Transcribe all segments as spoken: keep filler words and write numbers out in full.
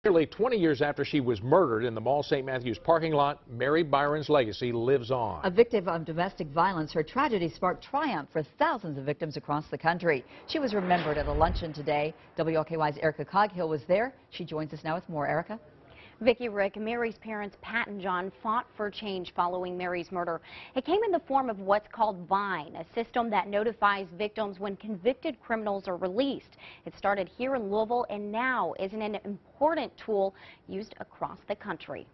Nearly twenty years after she was murdered in the Mall Saint Matthews parking lot, Mary Byron's legacy lives on. A victim of domestic violence, her tragedy sparked triumph for thousands of victims across the country. She was remembered at a luncheon today. W L K Y's Erica Coghill was there. She joins us now with more. Erica? Vicki, Rick, Mary's parents, Pat and John, fought for change following Mary's murder. It came in the form of what's called Vine, a system that notifies victims when convicted criminals are released. It started here in Louisville and now is an important tool used across the country.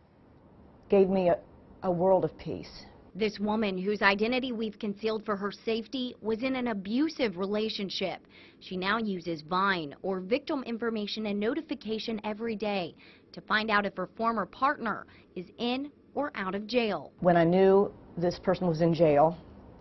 Gave me a, a world of peace. This woman, whose identity we've concealed for her safety, was in an abusive relationship. She now uses Vine, or victim information and notification, every day to find out if her former partner is in or out of jail. When I knew this person was in jail,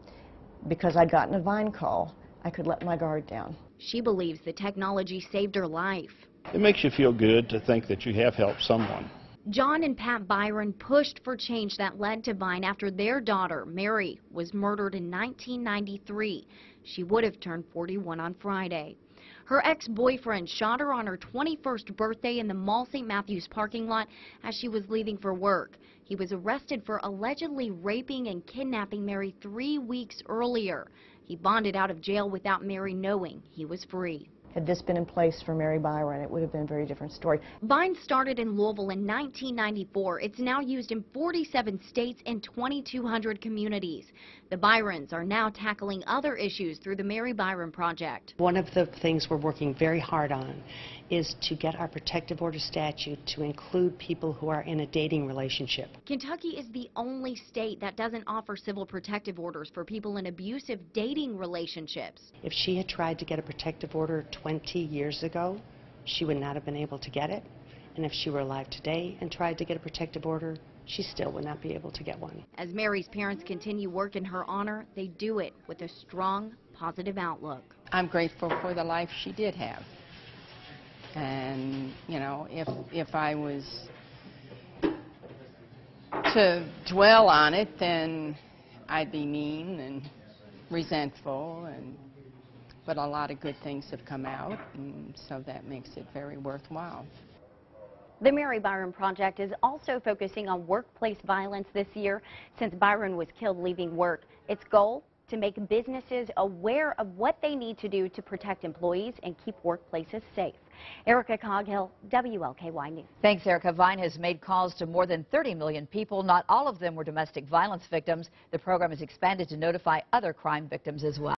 because I'd gotten a Vine call, I could let my guard down. She believes the technology saved her life. It makes you feel good to think that you have helped someone. John and Pat Byron pushed for change that led to Vine after their daughter, Mary, was murdered in nineteen ninety-three. She would have turned forty-one on Friday. Her ex-boyfriend shot her on her twenty-first birthday in the Mall Saint Matthews parking lot as she was leaving for work. He was arrested for allegedly raping and kidnapping Mary three weeks earlier. He bonded out of jail without Mary knowing he was free. Had this been in place for Mary Byron, it would have been a very different story. Vine started in Louisville in nineteen ninety-four. It's now used in forty-seven states and twenty-two hundred communities. The Byrons are now tackling other issues through the Mary Byron Project. One of the things we're working very hard on is to get our protective order statute to include people who are in a dating relationship. Kentucky is the only state that doesn't offer civil protective orders for people in abusive dating relationships. If she had tried to get a protective order twenty years ago, she would not have been able to get it. And if she were alive today and tried to get a protective order, she still would not be able to get one. As Mary's parents continue work in her honor, they do it with a strong, positive outlook. I'm grateful for the life she did have. And, you know, if, if I was to dwell on it, then I'd be mean and resentful, and but a lot of good things have come out, and so that makes it very worthwhile. The Mary Byron Project is also focusing on workplace violence this year since Byron was killed leaving work. Its goal? To make businesses aware of what they need to do to protect employees and keep workplaces safe. Erica Coghill, W L K Y News. Thanks, Erica. Vine has made calls to more than thirty million people. Not all of them were domestic violence victims. The program is expanded to notify other crime victims as well.